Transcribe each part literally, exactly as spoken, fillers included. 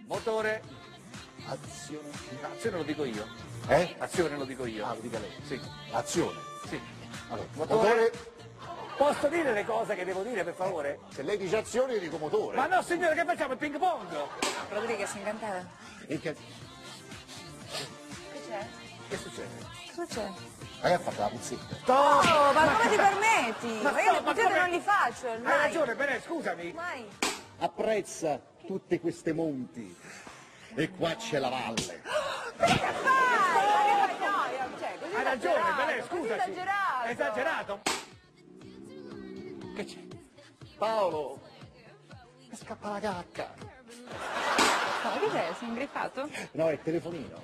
Motore. Azione. Azione lo dico io. Eh? Azione lo dico io. Ah, lo dica lei. Sì. Azione. Sì. Allora, Motore. motore. Posso dire le cose che devo dire, per favore? Se lei dice azione, io dico motore. Ma no, signore, che facciamo? Il ping pong? Rodriguez, incantata. E che... Che c'è? Che succede? Cosa c'è? Hai fatto la pizzetta. Stop! Oh, ma come ti permetti? Ma Ma io no, le ma pizzette come- non li faccio, Hai mai. ragione, Bene, scusami. Mai. Apprezza tutte queste monti. E qua c'è la valle. Cosa fai? Ma che fai? No, io- cioè, così Hai ragione, esagerato, Bene, così scusaci. esagerato. Esagerato? Che c'è? Paolo, mi scappa la cacca. Ma che c'è? Sei ingrifato? No, è il telefonino.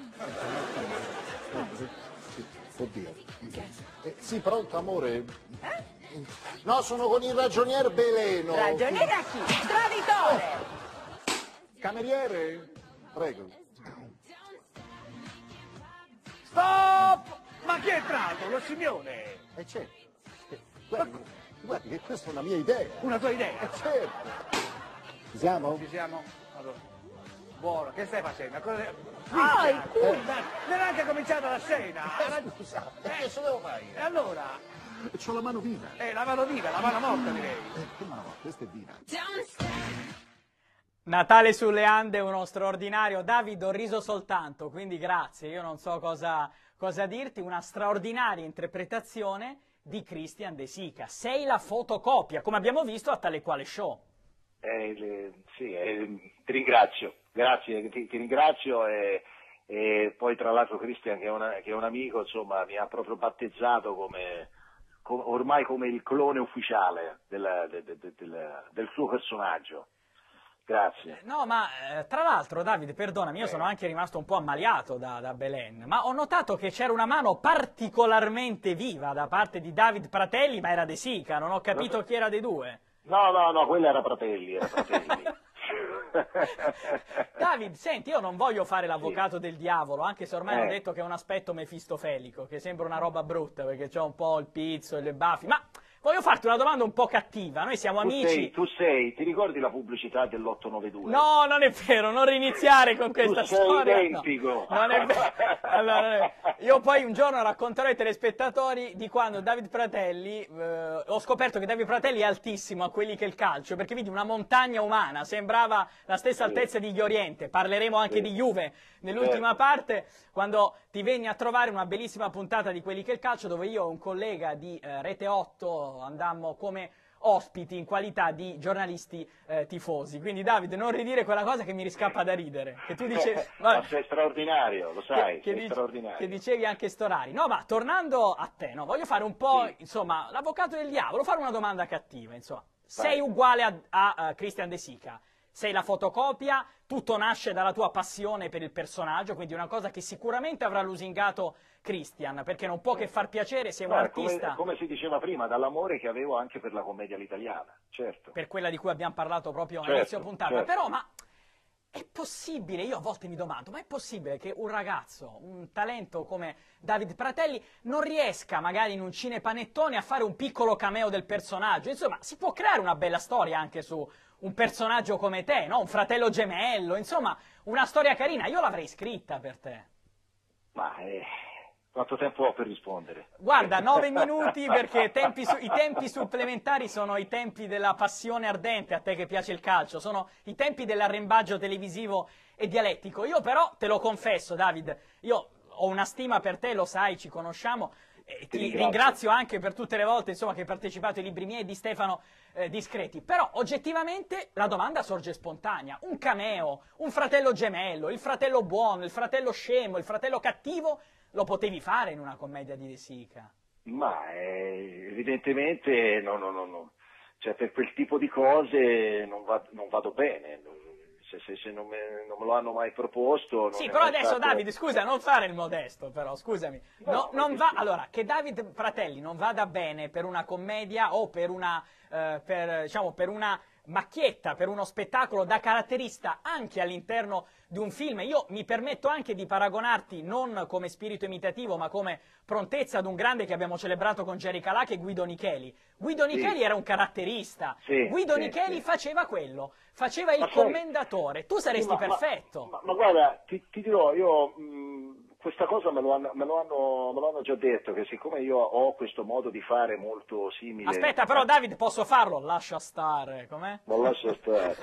Sì, oddio. Eh, sì, pronto, amore? No, sono con il ragionier Beleno. Ragioniere a chi? Traditore! Cameriere? Prego. Stop! Ma chi è entrato? Lo Simeone? E certo. Eh, Guardi, guardi che questa è una mia idea. Una tua idea? Eh, certo. Ci siamo? Ci siamo? Allora. Buono, che stai facendo? Cosa... Ah, il Minchia, eh, ma non è anche cominciata la scena! Eh, scusa, e che se devo fare? E allora? C'ho la mano viva. Eh, la mano viva, la mano morta direi. Eh, che mano? Questa è viva. Natale sulle Ande, uno straordinario. David, ho riso soltanto, quindi grazie. Io non so cosa, cosa dirti. Una straordinaria interpretazione di Christian De Sica. Sei la fotocopia, come abbiamo visto a Tale Quale Show. Eh, le- sì, eh, ti ringrazio, grazie, ti, ti ringrazio e, e poi tra l'altro Christian che è, una- che è un amico, insomma, mi ha proprio battezzato come, co- ormai come il clone ufficiale del, del- del- del- del suo personaggio. Grazie. No, ma eh, tra l'altro, Davide, perdonami, io sono anche rimasto un po' ammaliato da, da Belen, ma ho notato che c'era una mano particolarmente viva da parte di David Pratelli, ma era De Sica, non ho capito chi era dei due. No, no, no, quella era Fratelli, era Fratelli. David, senti, io non voglio fare l'avvocato del diavolo, anche se ormai Eh. hanno detto che è un aspetto mefistofelico, che sembra una roba brutta, perché c'ho un po' il pizzo e le baffi, ma voglio farti una domanda un po' cattiva, noi siamo Tu amici... sei, tu sei, ti ricordi la pubblicità dell'otto nove due? No, non è vero, non riniziare con questa Tu sei storia. identico. No, non è vero. Allora, non è- io poi un giorno racconterò ai telespettatori di quando David Pratelli, eh, ho scoperto che David Pratelli è altissimo a quelli che è il calcio, perché vedi una montagna umana, sembrava la stessa Sì. altezza di Ioriente. Parleremo anche Sì. di Juve nell'ultima Certo. parte, quando ti venni a trovare una bellissima puntata di quelli che è il calcio, dove io e un collega di eh, Rete otto andammo come ospiti in qualità di giornalisti eh, tifosi. Quindi Davide, non ridire quella cosa che mi riscappa da ridere, che tu dicevi... Ma sei straordinario, lo sai, che, sei dici- straordinario. che dicevi anche Storari. No, ma tornando a te, no, voglio fare un po', Sì. insomma, l'avvocato del diavolo, fare una domanda cattiva, insomma. Vai. Sei uguale a, a, a Christian De Sica, sei la fotocopia, tutto nasce dalla tua passione per il personaggio, quindi una cosa che sicuramente avrà lusingato Christian, perché non può che far piacere, sei un No, è come, artista... come si diceva prima, dall'amore che avevo anche per la commedia all'italiana, certo. per quella di cui abbiamo parlato proprio Certo, all'inizio puntata. certo. Però, ma è possibile, io a volte mi domando, ma è possibile che un ragazzo, un talento come David Pratelli, non riesca magari in un cinepanettone a fare un piccolo cameo del personaggio? Insomma, si può creare una bella storia anche su un personaggio come te, no? Un fratello gemello, insomma, una storia carina. Io l'avrei scritta per te. Ma eh, quanto tempo ho per rispondere? Guarda, nove minuti perché tempi su- i tempi supplementari sono i tempi della passione ardente a te che piace il calcio, sono i tempi dell'arrembaggio televisivo e dialettico. Io però, te lo confesso David, io ho una stima per te, lo sai, ci conosciamo, e ti ringrazio. ringrazio anche per tutte le volte insomma, che hai partecipato ai libri miei e di Stefano eh, Discreti, però oggettivamente la domanda sorge spontanea, un cameo, un fratello gemello, il fratello buono, il fratello scemo, il fratello cattivo, lo potevi fare in una commedia di De Sica? Ma eh, evidentemente no, no, no, no. Cioè, per quel tipo di cose non, va- non vado bene. Non- Se, se- se non, me, non me lo hanno mai proposto. Non Sì, è però mai adesso stato- Davide, scusa, non fare il modesto, però, scusami. No, No, non perché va, sì. allora, che David Fratelli non vada bene per una commedia o per una, eh, per, diciamo, per una macchietta per uno spettacolo da caratterista anche all'interno di un film. Io mi permetto anche di paragonarti non come spirito imitativo ma come prontezza ad un grande che abbiamo celebrato con Jerry Calà, che è Guido Nicheli. Guido Nicheli sì. era un caratterista, sì, Guido sì, Nicheli sì. faceva quello, faceva il ma sai, commendatore, tu saresti sì, ma, perfetto. Ma, ma, ma guarda, ti, ti dirò, io mh, questa cosa me lo, hanno, me, lo hanno, me lo hanno già detto, che siccome io ho questo modo di fare molto simile... Aspetta, però David, posso farlo? Lascia stare, com'è? Non lascia stare.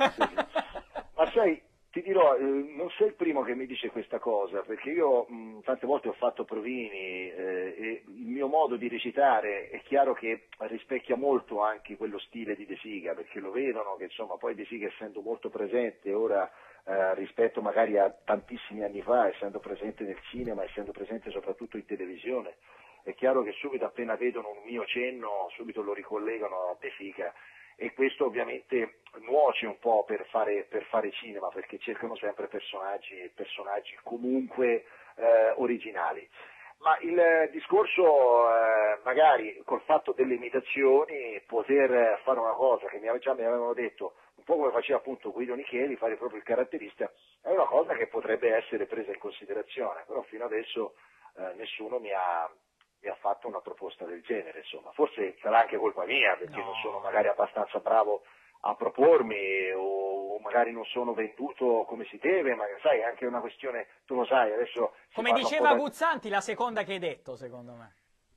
Ma sai, ti dirò, eh, non sei il primo che mi dice questa cosa, perché io mh, tante volte ho fatto provini eh, e il mio modo di recitare è chiaro che rispecchia molto anche quello stile di De Sica, perché lo vedono che insomma poi De Sica, essendo molto presente ora eh, rispetto magari a tantissimi anni fa, essendo presente nel cinema, essendo presente soprattutto in televisione, è chiaro che subito appena vedono un mio cenno subito lo ricollegano a De Sica. E questo ovviamente nuoce un po' per fare, per fare cinema, perché cercano sempre personaggi, personaggi comunque eh, originali. Ma il discorso, eh, magari col fatto delle imitazioni, poter fare una cosa che mi ave- già mi avevano detto, un po' come faceva appunto Guido Nicheli, fare proprio il caratterista, è una cosa che potrebbe essere presa in considerazione, però fino adesso eh, nessuno mi ha... mi ha fatto una proposta del genere, insomma. Forse sarà anche colpa mia, perché No. non sono magari abbastanza bravo a propormi, o magari non sono venduto come si deve, ma sai, è anche una questione, tu lo sai, adesso... si Come parla un diceva po' da- Guzzanti, la seconda che hai detto, secondo me.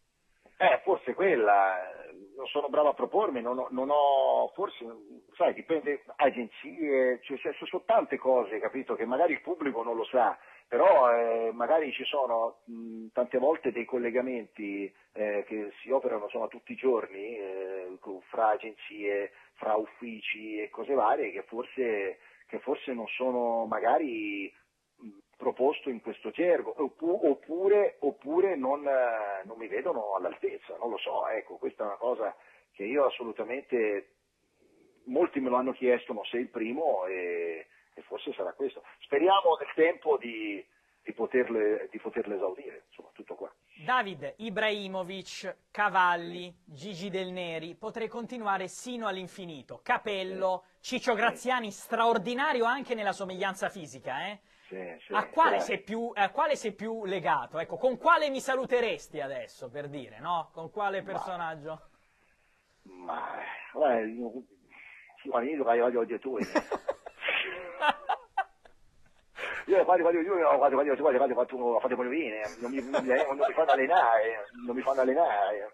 Eh, forse quella, non sono bravo a propormi, non ho, non ho forse, sai, dipende, agenzie, cioè, cioè, sono tante cose, capito, che magari il pubblico non lo sa, però eh, magari ci sono mh, tante volte dei collegamenti eh, che si operano insomma, tutti i giorni eh, con- fra agenzie, fra uffici e cose varie che forse, che forse non sono magari mh, proposto in questo gergo, oppu- oppure, oppure non, eh, non mi vedono all'altezza, non lo so, ecco, questa è una cosa che io assolutamente, molti me lo hanno chiesto, non sei il primo e, e forse sarà questo. Speriamo nel tempo di, di, poterle, di poterle esaudire, insomma, tutto qua. David Ibrahimovic, Cavalli, Gigi Del Neri, potrei continuare sino all'infinito. Capello, Ciccio Graziani, straordinario anche nella somiglianza fisica, eh? Sì, sì, A quale, sì. sei più, a quale sei più legato? Ecco, con quale mi saluteresti adesso, per dire, no? Con quale personaggio? Ma, guarda, io, guarda, io voglio voglio tu. Io quando quando io quando quando quando quando fatto fatto polvine, non mi non mi non mi fanno allenare, non mi fanno allenare.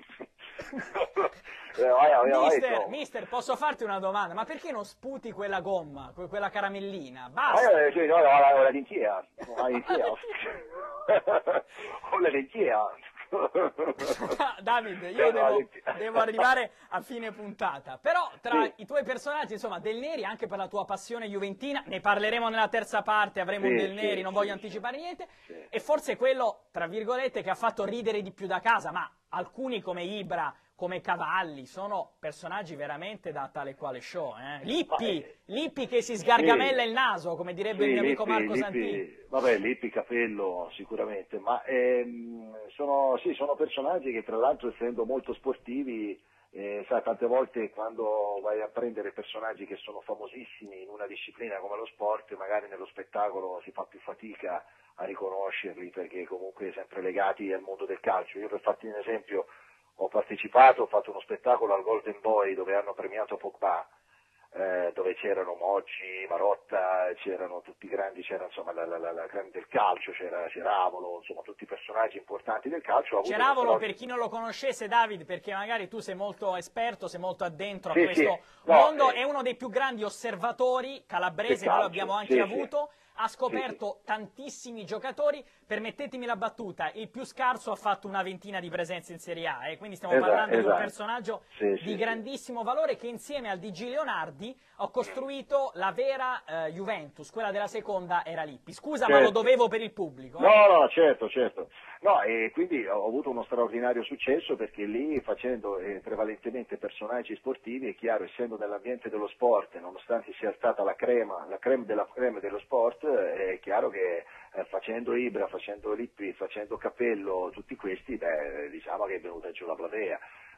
Eh, vai, vai, vai, Mister, vai, mister, posso farti una domanda? Ma perché non sputi quella gomma, que- quella caramellina? Ma Basta! io, sì, no, la, la, la lenticchia, la lenticchia, ho la lenticchia. David, io devo, devo arrivare a fine puntata, però tra Sì. i tuoi personaggi, insomma, Del Neri, anche per la tua passione juventina, ne parleremo nella terza parte, avremo Sì, un Del sì, Neri, non sì, voglio sì. anticipare niente, Sì. e forse quello, tra virgolette, che ha fatto ridere di più da casa, ma alcuni come Ibra, come Cavalli, sono personaggi veramente da tale quale show, eh? Lippi, Ma, eh, Lippi che si sgargamella sì. il naso, come direbbe Sì, il mio amico Lippi, Marco Lippi, Santini. vabbè, Lippi, Capello sicuramente, ma ehm, sono, sì, sono personaggi che tra l'altro essendo molto sportivi, eh, sai, tante volte quando vai a prendere personaggi che sono famosissimi in una disciplina come lo sport, magari nello spettacolo si fa più fatica a riconoscerli perché comunque sempre legati al mondo del calcio. Io per farti un esempio ho partecipato, ho fatto uno spettacolo al Golden Boy dove hanno premiato Pogba, eh, dove c'erano Moggi, Marotta, c'erano tutti i grandi, c'era insomma la, la, la, la grande del calcio, c'era Ceravolo, insomma tutti i personaggi importanti del calcio. Ho avuto Ceravolo, uno per chi non lo conoscesse, David, perché magari tu sei molto esperto, sei molto addentro Sì, a questo sì. No, mondo, eh, è uno dei più grandi osservatori calabresi, del noi calcio, l'abbiamo anche sì, avuto, sì. ha scoperto tantissimi giocatori, permettetemi la battuta, il più scarso ha fatto una ventina di presenze in Serie A, e quindi stiamo Esatto, parlando di un esatto. personaggio Sì, di sì, sì. grandissimo valore che insieme al D G Leonardi ha costruito la vera eh, Juventus, quella della seconda era Lippi. Scusa, ma lo Certo. dovevo per il pubblico. eh. No, no, certo, certo. No, e quindi ho avuto uno straordinario successo perché lì facendo eh, prevalentemente personaggi sportivi, è chiaro, essendo nell'ambiente dello sport, nonostante sia stata la crema, la creme della creme dello sport, eh, è chiaro che eh, facendo Ibra, facendo Lippi, facendo Capello, tutti questi, beh, diciamo che è venuta giù la platea.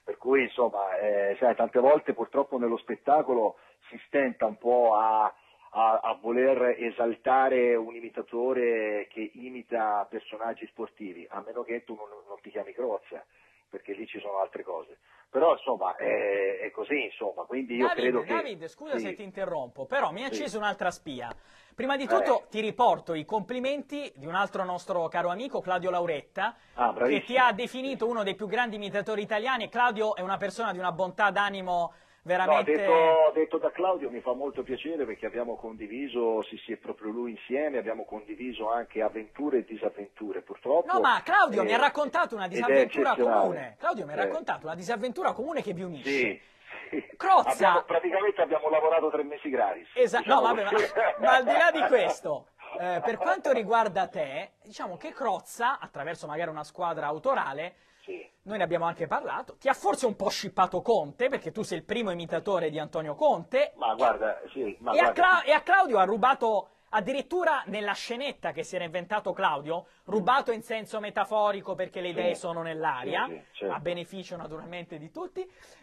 Per cui insomma, eh, sai, tante volte purtroppo nello spettacolo si stenta un po' a, a, a voler esaltare un imitatore che imita personaggi sportivi, a meno che tu non, non ti chiami Crozza, perché lì ci sono altre cose. Però insomma è, è così, insomma, quindi io David, credo che... David, scusa sì. se ti interrompo, però mi ha acceso Sì. un'altra spia. Prima di tutto Eh. ti riporto i complimenti di un altro nostro caro amico, Claudio Lauretta, Ah, che bravissimo. ti ha definito uno dei più grandi imitatori italiani, e Claudio è una persona di una bontà d'animo No, veramente... detto, detto da Claudio mi fa molto piacere perché abbiamo condiviso, sì sì, è proprio lui insieme, abbiamo condiviso anche avventure e disavventure, purtroppo. No, ma Claudio eh, mi ha raccontato una ed è disavventura eccezionale. comune. Claudio mi ha Eh, raccontato una disavventura comune che vi unisce. Sì, sì. Crozza- Abbiamo- praticamente abbiamo lavorato tre mesi gratis. Esatto, diciamo no, vabbè, ma, così. ma al di là di questo, eh, per quanto riguarda te, diciamo che Crozza, attraverso magari una squadra autorale, Sì. noi ne abbiamo anche parlato, ti ha forse un po' scippato Conte, perché tu sei il primo imitatore di Antonio Conte, Ma guarda, sì, ma e, a guarda, Cla- e a Claudio ha rubato, addirittura nella scenetta che si era inventato Claudio, rubato in senso metaforico perché le Sì. idee sono nell'aria, Sì, sì, certo. a beneficio naturalmente di tutti,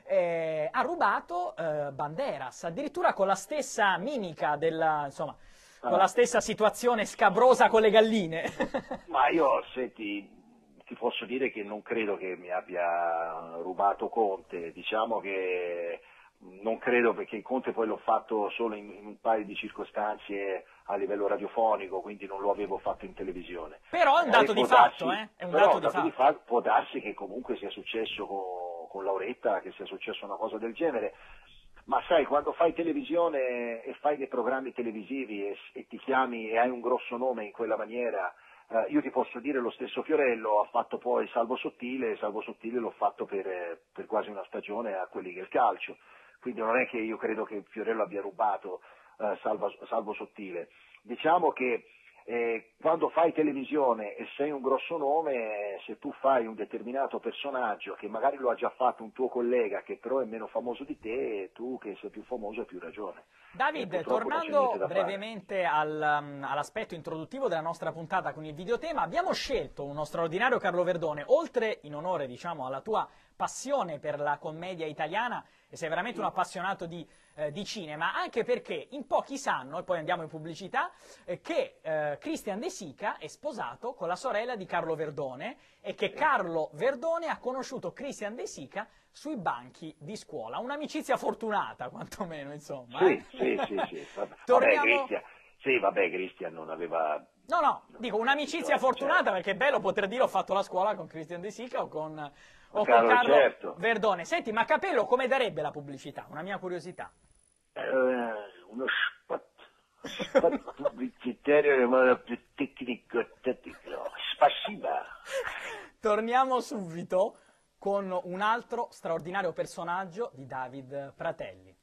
eh, ha rubato eh, Banderas, addirittura con la stessa mimica, della, insomma, con Ah. la stessa situazione scabrosa con le galline. ma io, senti, ti posso dire che non credo che mi abbia rubato Conte, diciamo che non credo, perché il Conte poi l'ho fatto solo in, in un paio di circostanze a livello radiofonico, quindi non lo avevo fatto in televisione. Però è un dato Magari di può fatto, darsi- eh? È un però dato di fatto. fa- può darsi che comunque sia successo con, con Lauretta, che sia successo una cosa del genere. Ma sai, quando fai televisione e fai dei programmi televisivi e, e ti chiami e hai un grosso nome in quella maniera, eh, io ti posso dire lo stesso Fiorello ha fatto poi Salvo Sottile, e Salvo Sottile l'ho fatto per, eh, per quasi una stagione a quelli che è il calcio. Quindi non è che io credo che Fiorello abbia rubato eh, Salvo, Salvo Sottile. Diciamo che eh, quando fai televisione e sei un grosso nome, se tu fai un determinato personaggio che magari lo ha già fatto un tuo collega che però è meno famoso di te, tu che sei più famoso hai più ragione. David, E purtroppo non c'è tornando niente da fare. brevemente al, um, all'aspetto introduttivo della nostra puntata con il videotema, abbiamo scelto uno straordinario Carlo Verdone, oltre in onore, diciamo, alla tua passione per la commedia italiana, e sei veramente un appassionato di, eh, di cinema, anche perché in pochi sanno, e poi andiamo in pubblicità, eh, che eh, Christian De Sica è sposato con la sorella di Carlo Verdone e che Carlo Verdone ha conosciuto Christian De Sica sui banchi di scuola. Un'amicizia fortunata, quantomeno, insomma. Sì, eh. sì, sì, sì. Vabbè, Torniamo- vabbè, Cristian, sì, vabbè, Cristian non aveva... No, no, dico un'amicizia Certo. fortunata, perché è bello poter dire ho fatto la scuola con Christian De Sica o con, o con Carlo, Carlo certo. Verdone. Senti, ma Capello come darebbe la pubblicità? Una mia curiosità. Eh, uno spot, spot pubblicitario ma più tecnico, tecnico. Spasiba. Torniamo subito con un altro straordinario personaggio di David Fratelli.